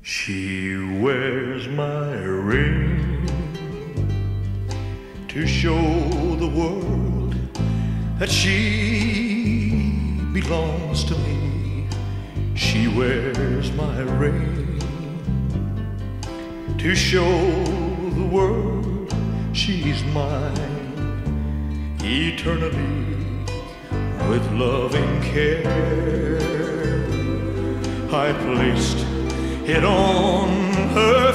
She wears my ring to show the world that she belongs to me. She wears my ring to show the world she's mine eternally with loving care. I placed it on her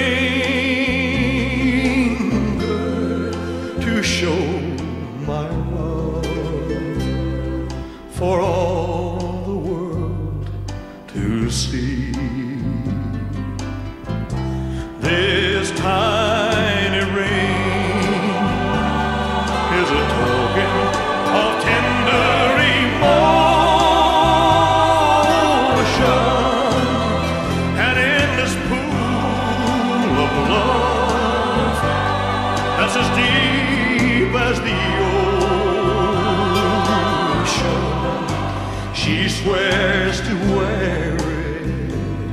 finger to show my love for all the world to see. This tiny ring is a token of tender emotion, an endless pool of love that's as deep as the ocean. She swears to wear it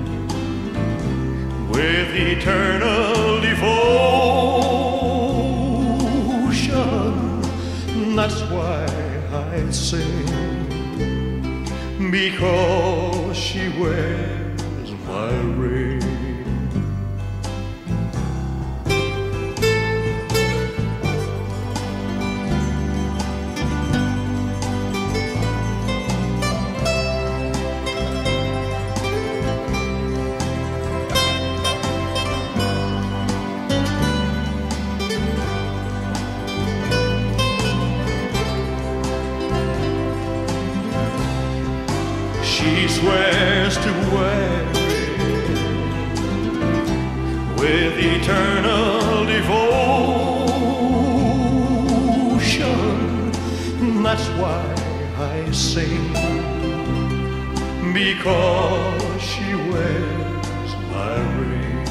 with eternal devotion. That's why I sing, because she wears my ring. She swears to wear it with eternal devotion. That's why I sing, because she wears my ring.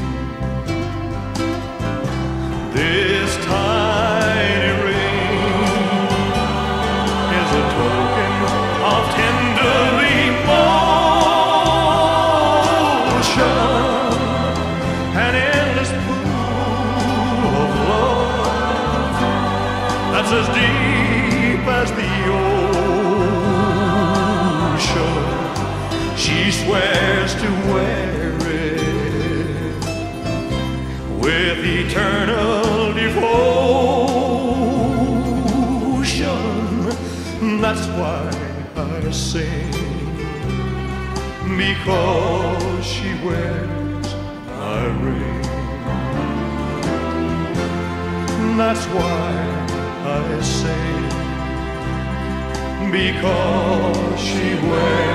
This tiny ring is a token of tender emotion, an endless pool of love that's as deep as the ocean. She swears to wear it with eternal devotion. That's why I sing, because she wears my ring. That's why I sing, because she wears